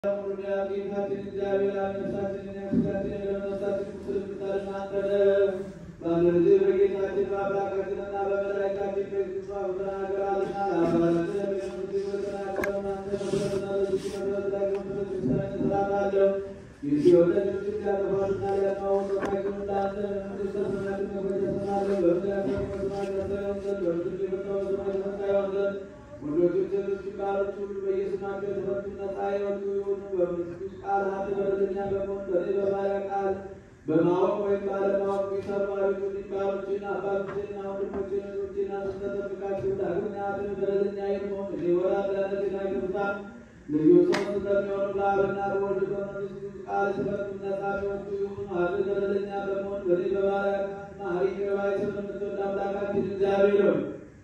በማወቅ ወይም ባለማወቅ ቢሰሩ አቤቱ ሊባሮችን አባቶችና ወንድሞችና ስተጠብቃችሁ ዳግመኛ በደለኛ ይሆን ወራዳነትና ይሩታን ልዩ ሰው ስለሚሆኑ ለአብና ለወልድ በመንግስቱ ቃል ስለቱ ነጻፊዎቹ ይሁኑ። አቤት በደለኛ በመሆን በኔ በባሪያና ሀሪቅባይ ስለምትወድ አምላካችን እግዚአብሔር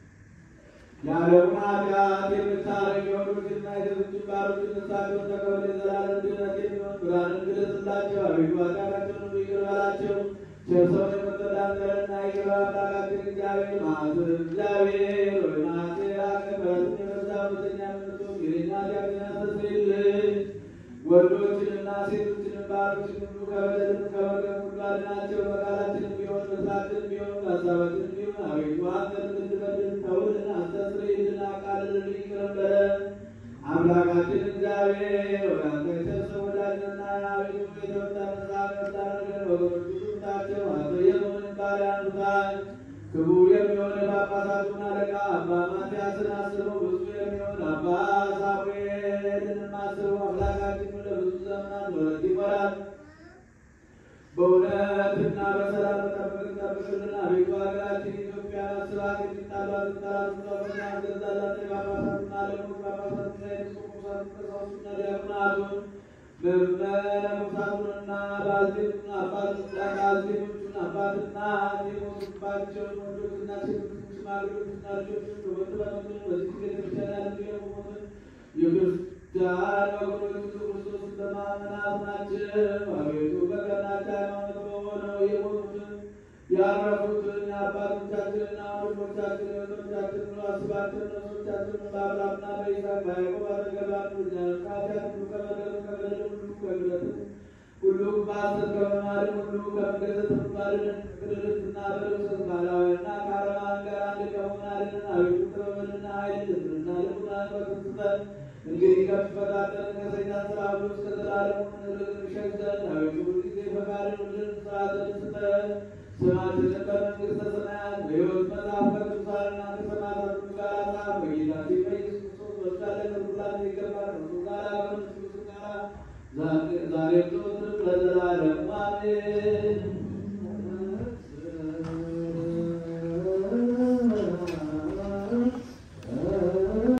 የዓለሙን ኃጢአት የምታረግ የወንዶችና የሴቶችን ባሮችን ነፍሳቸውን ተቀበል። የዘላለም ድነት የሚሆን ብርሃንን ግለጽላቸው። አቤቱ ኃጢአታቸውን ይቅር በላቸው። ቸር ሰውን የምትወድ አንተንና ይቅር አምላካችን እግዚአብሔር እግዚአብሔር ወይ መዓት የራቀ ምሕረትን የበዛ እውነተኛ የምትሆን የእኛ ኃጢአትን ያስተሰርይልን። ወንዶችንና ሴቶችንም ባሮችን ሁሉ ከበደልም ከመርገም ሁሉ አድናቸው። በቃላችንም ቢሆን በሥራችንም ቢሆን በሐሳባችንም ቢሆን አቤቱ አንተን እንድንበድል ተውልን፣ አስተስርይልን፣ አቃልልን፣ ይቅር በለን። አምላካችን እግዚአብሔር ወደ አንተ የሰብሰብ ወዳጅነትና አቤቱ የተወጣ መጽሐፍ ወዳረገን ወገኖች ሁሉ ታቸው አንተ የመሆንን ባሪያ አንዱታል። ክቡር የሚሆን የጳጳሳቱን አለቃ አባ ማትያስን አስበው። ብዙ የሚሆን አባ ሳሙኤልንም አስበው። አምላካችን ለብዙ ዘመናት በሕይወት ይኖራል። በእውነትና በሰላም ጠብቅልን። አቤቱ ሀገራችን ኢትዮጵያን አስባት። የሚጣሏትን ጠላቶቿን አስገዛላት። የጳጳሳቱን አለቆች ጳጳሳቱና ኤጲስቆጶሳቱን ቀሳውስቱና ዲያቆናቱን መነኮሳቱንና ባልቴቶቹን አባትና የሞቱባቸውን ወንዶችና ሴቶችን ሽማግሌዎችና ልጆችን በመንቱ በዚህ ቤተክርስቲያን ያሉ የቆሙትን የክርስቲያን ወገኖች ሁሉ ክርስቶስን በማመን አጽናቸው። አቤቱ በቀናች ሃይማኖት በሆነው የሞቱትን ያረፉትን የአባቶቻችንና ወንድሞቻችን የወንድሞቻችን አስባቸው። ነፍሶቻችንን በአብርሃምና በይስሐቅ በያዕቆብ አጠገብ አኑር። ከኃጢአት ሁሉ ከበደል ሁሉ ከግለትም ሁሉ በሐሰት ከመማልም ሁሉ ከመገዘት ሁሉ አድነን። ከድርቅና በርኩሰት ከአላውያንና ከአረማውያን ጋር አንድ ከመሆን አድነን። አቤቱ ጥበብንና ኃይልን ልብንና ልቡናን በክርስቶስ እንግዲህ ከሚፈታተን ከሰይጣን ሥራ ሁሉ እስከ ዘላለሙ እንሸሽ ዘንድ አቤቱ ሁልጊዜ ፈቃድን ሁልን ሥርዓትን ስጠን። ስማችንን በመንግሥተ ሰማያት በሕይወት መጽሐፍ ከቅዱሳንና ከሰማዕታት ሁሉ ጋር ጻፍ። በጌታችን በኢየሱስ ክርስቶስ በፍቃደ ከሁላችን ይገባል። ከእርሱ ጋር ከመንፈስ ቅዱስ ጋር ዛሬም ዘወትርም ለዘላለሙ አሜን።